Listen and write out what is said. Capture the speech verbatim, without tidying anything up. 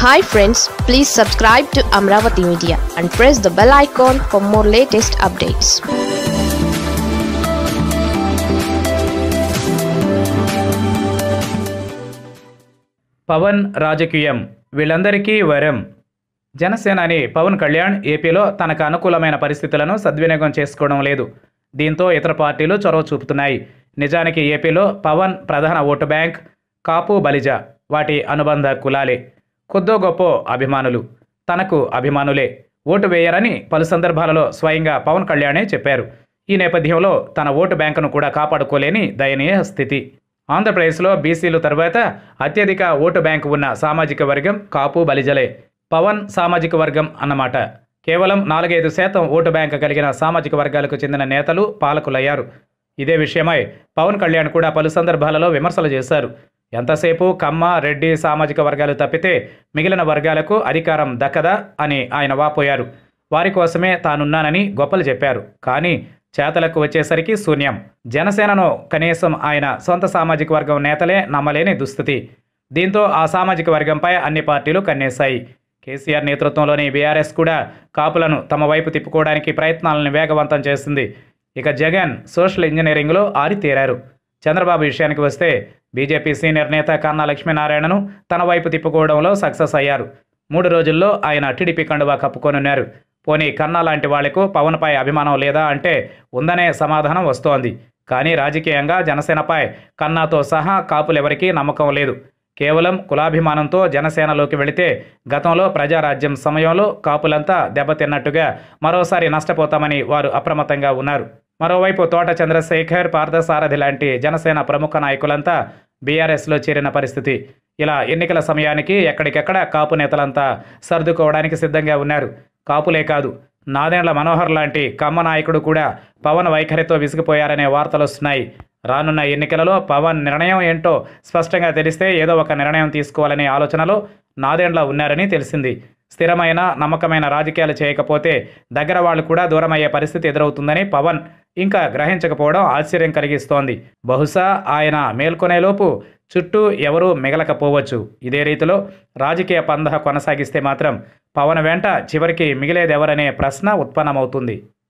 Hi friends, please subscribe to Amaravathi Media and press the bell icon for more latest updates. Pawan రాజకీయం వీళ్ళందరికీ వరం. జనసేనాని పవన్ కళ్యాణ్ ఏపీలో తనకు అనుకూలమైన పరిస్థితులను సద్వినియోగం చేసుకోవడం లేదు. దీంతో ఇతర పార్టీలు చొరవ చూపుతున్నాయి. నిజానికి ఏపీలో పవన్ ప్రధాన ఓటు బ్యాంక్ కాపు బలిజ, వాటి అనుబంధ కులాలే. కొద్దో గొప్ప అభిమానులు, తనకు అభిమానులే. ఓటు వేయరని పలు సందర్భాలలో స్వయంగా పవన్ కళ్యాణే చెప్పారు. ఈ నేపథ్యంలో తన ఓటు బ్యాంకును కూడా కాపాడుకోలేని దయనీయ స్థితి. ఆంధ్రప్రదేశ్లో బీసీలు తర్వాత అత్యధిక ఓటు బ్యాంకు ఉన్న సామాజిక వర్గం కాపు బలిజలే. పవన్ సామాజిక వర్గం అన్నమాట. కేవలం నాలుగైదు శాతం ఓటు బ్యాంకు కలిగిన సామాజిక వర్గాలకు చెందిన నేతలు పాలకులయ్యారు. ఇదే విషయమై పవన్ కళ్యాణ్ కూడా పలు సందర్భాలలో విమర్శలు చేశారు. ఎంతసేపు కమ్మ, రెడ్డి సామాజిక వర్గాలు తప్పితే మిగిలిన వర్గాలకు అధికారం దక్కదా అని ఆయన వాపోయారు. వారి కోసమే తానున్నానని గొప్పలు చెప్పారు. కానీ చేతలకు వచ్చేసరికి శూన్యం. జనసేనను కనీసం ఆయన సొంత సామాజిక వర్గం నేతలే నమ్మలేని దుస్థితి. దీంతో ఆ సామాజిక వర్గంపై అన్ని పార్టీలు కన్నేశాయి. కేసీఆర్ నేతృత్వంలోని బీఆర్ఎస్ కూడా కాపులను తమ వైపు తిప్పుకోవడానికి ప్రయత్నాలను వేగవంతం చేసింది. ఇక జగన్ సోషల్ ఇంజనీరింగ్లో ఆరితేరారు. చంద్రబాబు విషయానికి వస్తే బీజేపీ సీనియర్ నేత కన్నా లక్ష్మీనారాయణను తన వైపు తిప్పుకోవడంలో సక్సెస్ అయ్యారు. మూడు రోజుల్లో ఆయన టీడీపీ కండువా కప్పుకొనున్నారు. పోనీ కన్నా లాంటి వాళ్లకు పవన్పై అభిమానం లేదా అంటే ఉందనే సమాధానం వస్తోంది. కానీ రాజకీయంగా జనసేనపై కన్నాతో సహా కాపులెవరికీ నమ్మకం లేదు. కేవలం కులాభిమానంతో జనసేనలోకి వెళితే గతంలో ప్రజారాజ్యం సమయంలో కాపులంతా దెబ్బతిన్నట్టుగా మరోసారి నష్టపోతామని వారు అప్రమత్తంగా ఉన్నారు. మరోవైపు తోట చంద్రశేఖర్, పార్థసారథి లాంటి జనసేన ప్రముఖ నాయకులంతా బీఆర్ఎస్లో చేరిన పరిస్థితి. ఇలా ఎన్నికల సమయానికి ఎక్కడికెక్కడ కాపు నేతలంతా సర్దుకోవడానికి సిద్ధంగా ఉన్నారు. కాపులే కాదు, నాదెండ్ల మనోహర్ లాంటి కమ్మ నాయకుడు కూడా పవన్ వైఖరితో విసిగిపోయారనే వార్తలు వస్తున్నాయి. రానున్న ఎన్నికలలో పవన్ నిర్ణయం ఏంటో స్పష్టంగా తెలిస్తే ఏదో ఒక నిర్ణయం తీసుకోవాలనే ఆలోచనలో నాదెండ్ల ఉన్నారని తెలిసింది. స్థిరమైన నమ్మకమైన రాజకీయాలు చేయకపోతే దగ్గర వాళ్ళు కూడా దూరమయ్యే పరిస్థితి ఎదురవుతుందని పవన్ ఇంకా గ్రహించకపోవడం ఆశ్చర్యం కలిగిస్తోంది. బహుశా ఆయన మేల్కొనేలోపు చుట్టూ ఎవరూ మిగలకపోవచ్చు. ఇదే రీతిలో రాజకీయ పందా కొనసాగిస్తే మాత్రం పవన్ వెంట చివరికి మిగిలేదెవరనే ప్రశ్న ఉత్పన్నమవుతుంది.